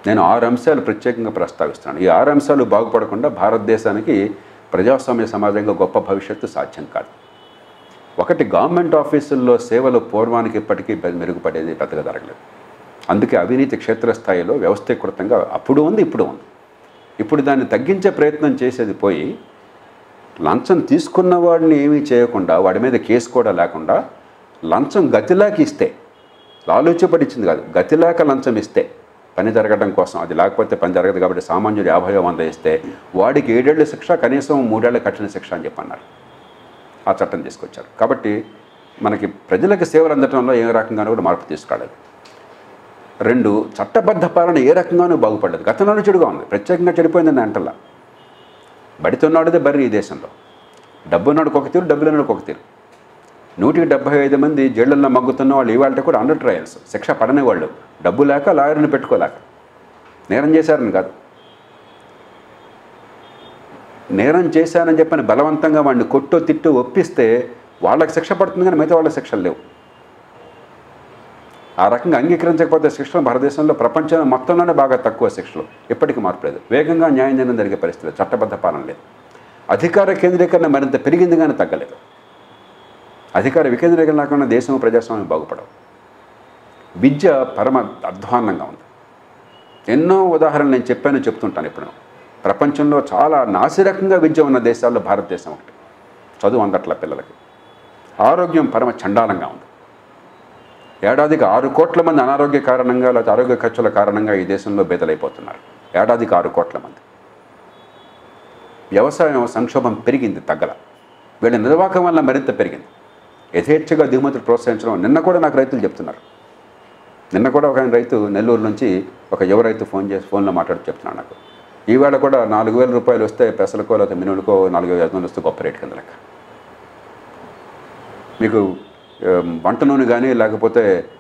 నేను 6 అంశాలు ప్రత్యేకంగా ప్రస్తావిస్తున్నాను. ఈ 6 అంశాలు బాగుపడకుండా భారతదేశానికి ప్రజాస్వామ్య సమాజంగా గొప్ప భవిష్యత్తు సాధ్యం కాదు. ఒకటి, గవర్నమెంట్ ఆఫీసుల్లో సేవలు పూర్వానికి ఇప్పటికీ మెరుగుపడేది పెద్దగా జరగలేదు. అందుకే అవినీతి క్షేత్రస్థాయిలో వ్యవస్థీకృతంగా అప్పుడు ఉంది, ఇప్పుడు ఉంది. ఇప్పుడు దాన్ని తగ్గించే ప్రయత్నం చేసేది పోయి లంచం తీసుకున్న వాడిని ఏమీ చేయకుండా, వాడి మీద కేసు కూడా లేకుండా, లంచం గతిలాకి ఇస్తే, ఆలోచపడిచ్చింది కాదు, గతిలాక లంచం ఇస్తే పని జరగడం కోసం, అది లేకపోతే పని జరగదు కాబట్టి సామాన్యుడు 50 ఇస్తే వాడికి 7 ఏళ్ల శిక్ష, కనీసం 3 ఏళ్ల కఠిన శిక్ష అని చెప్పన్నారు. ఆ చట్టం తీసుకొచ్చారు. కాబట్టి మనకి ప్రజలకు సేవలు అందడంలో ఏ రకంగానూ కూడా మార్పు తీసుకురాలేదు. 2, చట్టబద్ధ పాలన ఏ రకంగానూ బాగుపడలేదు. గతంలోనే చెడుగా ఉంది, ప్రత్యేకంగా చెడిపోయిందని అంటల్లా. బడితున్నాడిదే బర్రి ఈ దేశంలో. డబ్బున్నాడికి ఒక తీరు, డబ్బు లేనివాడికి ఒక తీరు. 175 మంది జైళ్ళల్లో మగ్గుతున్న వాళ్ళు ఇవాళ కూడా అండర్ ట్రయల్స్, శిక్ష పడని వాళ్ళు, డబ్బు లేక లాయర్ని పెట్టుకోలేక. నేరం చేశారని కాదు, నేరం చేశానని చెప్పని బలవంతంగా వాడిని కొట్టు తిట్టు ఒప్పిస్తే వాళ్ళకి శిక్ష పడుతుంది, కానీ మిగతా వాళ్ళకి శిక్షలు లేవు. ఆ రకంగా అంగీకరించకపోతే శిక్షలు భారతదేశంలో ప్రపంచంలో మొత్తంలోనే బాగా తక్కువ శిక్షలు, ఎప్పటికీ మార్పు లేదు. వేగంగా న్యాయం చేయడం జరిగే పరిస్థితి, చట్టబద్ధ పాలన లేదు. అధికార కేంద్రీకరణ మరింత పెరిగింది కానీ తగ్గలేదు. అధికార వికేంద్రీకరణ లేకుండా దేశం ప్రజాస్వామ్యం బాగుపడవు. విద్య పరమ అధ్వాన్నంగా ఉంది. ఎన్నో ఉదాహరణలు నేను చెప్తుంటాను. ఇప్పుడు ప్రపంచంలో చాలా నాసిరకంగా విద్య ఉన్న దేశాల్లో భారతదేశం ఒకటి. చదువు అందట్ల పిల్లలకి. ఆరోగ్యం పరమ చండాలంగా ఉంది. ఏడాదికి 6 కోట్ల మంది అనారోగ్య కారణంగా లేకపోతే ఆరోగ్య ఖర్చుల కారణంగా ఈ దేశంలో బేదలైపోతున్నారు. ఏడాదికి 6 కోట్ల మంది. వ్యవసాయం సంక్షోభం పెరిగింది, తగ్గల. వీళ్ళ నిర్వాహకం వల్ల మరింత పెరిగింది. యథేచ్ఛగా దిగుమతులు ప్రోత్సహించడం. నిన్న కూడా నాకు రైతులు చెప్తున్నారు. నిన్న కూడా ఒక రైతు నెల్లూరు నుంచి ఒక యువ రైతు ఫోన్లో మాట్లాడి చెప్తున్నాడు నాకు, ఈవేళ కూడా 4,000 రూపాయలు వస్తే పెసలకో లేకపోతే మినులకో 4,500 వస్తే గొప్ప రేటు కింద లెక్క. మీకు వంట నూనె కానీ లేకపోతే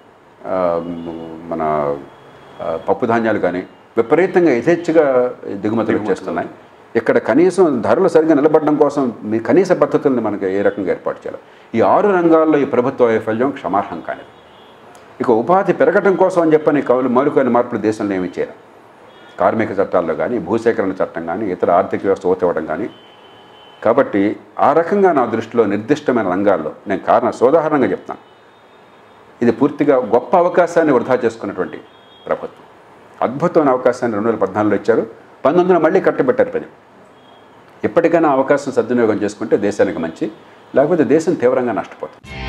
మన పప్పు ధాన్యాలు కానీ విపరీతంగా యథేచ్ఛగా దిగుమతులు చేస్తున్నాయి. ఇక్కడ కనీసం ధరలు సరిగ్గా నిలబడడం కోసం మీ కనీస పద్ధతుల్ని మనకి ఏ రకంగా ఏర్పాటు చేయాలి. ఈ 6 రంగాల్లో ఈ ప్రభుత్వ వైఫల్యం క్షమార్హం కానిది. ఇక ఉపాధి పెరగడం కోసం అని చెప్పని మౌలికమైన మార్పులు దేశంలో ఏమి చేయాలి. కార్మిక చట్టాల్లో కానీ, భూసేకరణ చట్టం కానీ, ఇతర ఆర్థిక వ్యవస్థ ఓతివ్వడం కానీ. కాబట్టి ఆ రకంగా నా దృష్టిలో నిర్దిష్టమైన రంగాల్లో నేను సోదాహరణంగా చెప్తాను, ఇది పూర్తిగా గొప్ప అవకాశాన్ని వృధా చేసుకున్నటువంటి ప్రభుత్వం. అద్భుతమైన అవకాశాన్ని 2014లో ఇచ్చారు, 1900 మళ్ళీ కట్టబెట్టారు ప్రజలు. ఇప్పటికైనా అవకాశం సద్వినియోగం చేసుకుంటే దేశానికి మంచి, లేకపోతే దేశం తీవ్రంగా నష్టపోతుంది.